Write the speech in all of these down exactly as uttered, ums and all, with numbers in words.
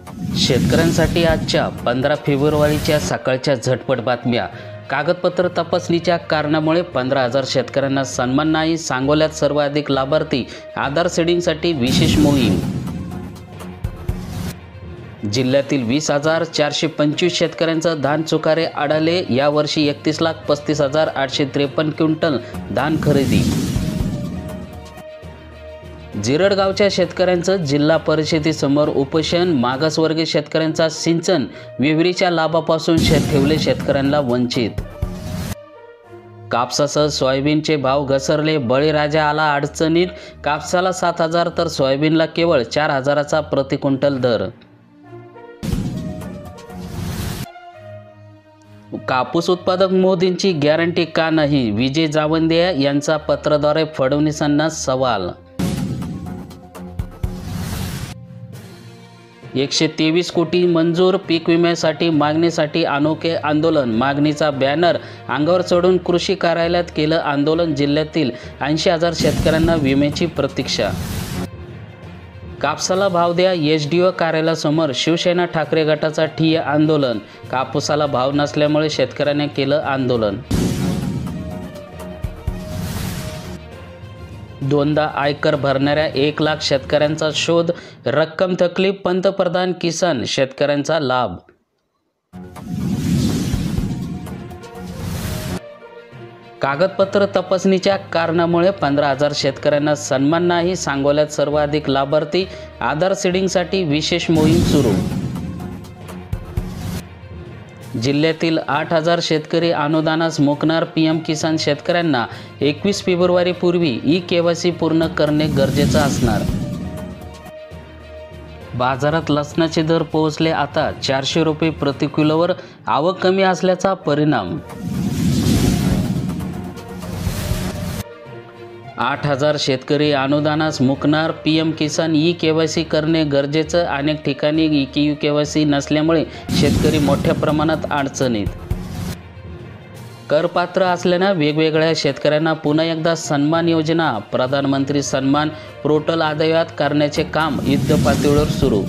शेतकऱ्यांसाठी आजच्या पंधरा फेब्रुवारीच्या सकाळच्या झटपट बातम्या। कागदपत्र तपासणीच्या कारणामुळे पंधरा हजार शेतकऱ्यांना सन्मान नाही, सांगोल्यात सर्वाधिक लाभार्थी, आधार सीडिंगसाठी विशेष मोहीम। जिल्ह्यातील वीस हजार चारशे पंचवीस शेतकऱ्यांचं धान चुकारे आढळले। यावर्षी एकतीस लाख पस्तीस हजार आठशे त्रेपन्न क्विंटल धान खरेदी। जिरडगावच्या शेतकऱ्यांचं जिल्हा परिषदेसमोर उपोषण। मागासवर्गीय शेतकऱ्यांचा सिंचन विहिरीच्या लाभापासून शेत ठेवले शेतकऱ्यांना वंचित। कापसासह सोयाबीनचे भाव घसरले, बळीराजा आला अडचणीत। कापसाला सात हजार तर सोयाबीनला केवळ चार हजाराचा प्रति क्विंटल दर। कापूस उत्पादक मोदींची गॅरंटी का नाही? विजय जावंदे यांचा पत्राद्वारे फडणवीसांना सवाल। एकशे तेवीस कोटी मंजूर, पीक विम्यासाठी मागणीसाठी अनोखे आंदोलन। मागणीचा बॅनर अंगावर चढून कृषी कार्यालयात केलं आंदोलन। जिल्ह्यातील ऐंशी हजार शेतकऱ्यांना विम्याची प्रतीक्षा। कापसाला भाव द्या, एस डी ओ कार्यालयासमोर शिवसेना ठाकरे गटाचा ठिय्या आंदोलन। कापूसाला भाव नसल्यामुळे शेतकऱ्यांनी केलं आंदोलन। दोनदा आयकर भरणाऱ्या एक लाख शेतकऱ्यांचा शोध, रक्कम थकली, पंतप्रधान किसान शेतकऱ्यांचा लाभ। कागदपत्र तपासणीच्या कारणामुळे पंधरा हजार शेतकऱ्यांना सन्मान नाही, सांगोल्यात सर्वाधिक लाभार्थी, आधार सीडिंगसाठी विशेष मोहीम सुरू। जिल्ह्यातील आठ हजार शेतकरी अनुदानास मुकणार। पी एम किसान शेतकऱ्यांना एकवीस फेब्रुवारी पूर्वी ई केवायसी पूर्ण करणे गरजेचं असणार। बाजारात लसणाचे दर पोहोचले आता चारशे रुपये प्रति किलोवर, आवक कमी असल्याचा परिणाम। आठ हजार शेतकरी अनुदानास मुकणार। P M Kisan e KYC करणे गरजेचं। अनेक ठिकाणी ई केवायसी नसल्यामुळे शेतकरी मोठ्या प्रमाणात अडचणीत। करपात्र असलेल्या वेगवेगळ्या शेतकऱ्यांना पुन्हा एकदा सन्मान योजना, प्रधानमंत्री सन्मान पोर्टल अद्ययावत करण्याचे काम युद्धपातळीवर सुरू।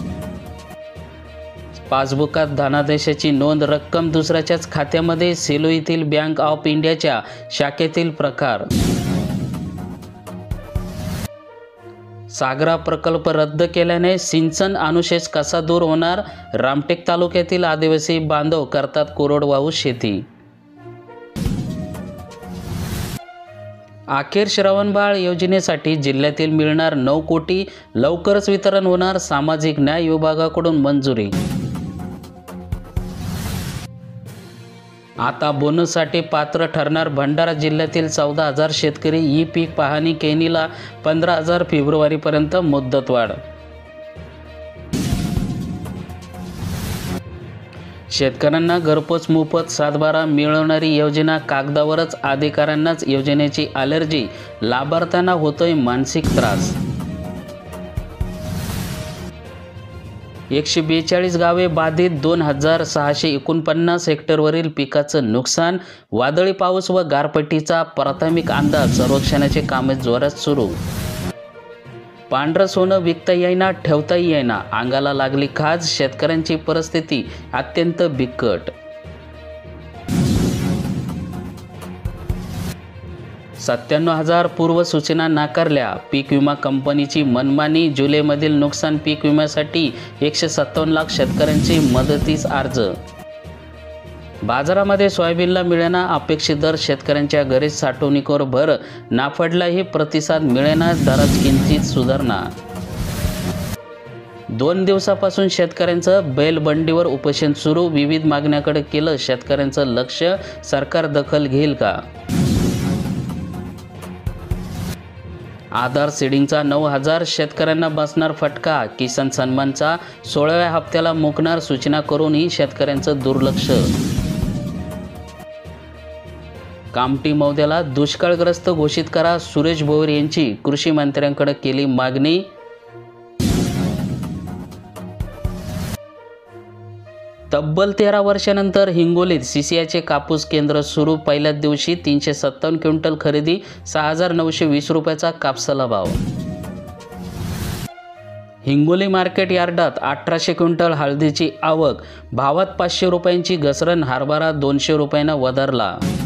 पासबुकात धनादेशाची नोंद, रक्कम दुसऱ्याच्याच खात्यामध्ये। सेलू येथील बँक ऑफ इंडियाच्या शाखेतील प्रकार। सागरा प्रकल्प रद्द केल्याने सिंचन अनुशेष कसा दूर होणार? रामटेक तालुक्यातील आदिवासी बांधव करतात कोरडवाहू शेती। अखेर श्रावणबाळ योजनेसाठी जिल्ह्यातील मिळणार नऊ कोटी, लवकरच वितरण होणार, सामाजिक न्याय विभागाकडून मंजुरी। आता बोनससाठी पात्र ठरणार। भंडारा जिल्ह्यातील चौदा हजार शेतकरी। ई पीक पाहणी केनीला पंधरा हजार फेब्रुवारीपर्यंत मुदतवाढ। शेतकऱ्यांना घरपोच मोफत सातबारा मिळवणारी योजना कागदावरच, अधिकाऱ्यांनाच योजनेची ॲलर्जी, लाभार्थ्यांना होतोय मानसिक त्रास। एकशे बेचाळीस गावे बाधित, दोन हजार सहाशे एकोणपन्नास हेक्टरवरील पिकाचं नुकसान। वादळी पाऊस व गारपिटीचा प्राथमिक अंदाज, सर्वेक्षणाचे कामे जोरात सुरू। पांढरं सोनं विकता येईना, ठेवता येईना, अंगाला लागली खाज, शेतकऱ्यांची परिस्थिती अत्यंत बिकट। सत्त्याण्णव हजार पूर्वसूचना नाकारल्या, पीक विमा कंपनीची मनमानी। जुलैमधील नुकसान पीक विम्यासाठी एकशे सत्तावन्न लाख शेतकऱ्यांची मदतीस अर्ज। बाजारामध्ये सोयाबीनला मिळेना अपेक्षित दर, शेतकऱ्यांच्या घरी साठवणुकीवर भर, नाफेडलाही प्रतिसाद मिळेना, दरात किंचित सुधारणा। दोन दिवसापासून शेतकऱ्यांचं बैलबंडीवर उपोषण सुरू, विविध मागण्याकडे केलं शेतकऱ्यांचं लक्ष, सरकार दखल घेईल का? आधार सीडिंगचा नऊ हजार शेतकऱ्यांना बसणार फटका। किसान सन्मानचा सोळाव्या हप्त्याला मुकणार, सूचना करूनही शेतकऱ्यांचं दुर्लक्ष। कामठी मौद्याला दुष्काळग्रस्त घोषित करा, सुरेश भोईर यांची कृषी मंत्र्यांकडे केली मागणी। तब्बल तेरा वर्षानंतर हिंगोलीत सीसीआयचे कापूस केंद्र सुरू। पहिल्याच दिवशी तीनशे सत्तावन्न क्विंटल खरेदी, सहा हजार नऊशे वीस रुपयाचा कापसाला भाव। हिंगोली मार्केट यार्डात अठराशे क्विंटल हळदीची आवक, भावात पाचशे रुपयांची घसरण, हरभरा दोनशे रुपयांना वधारला.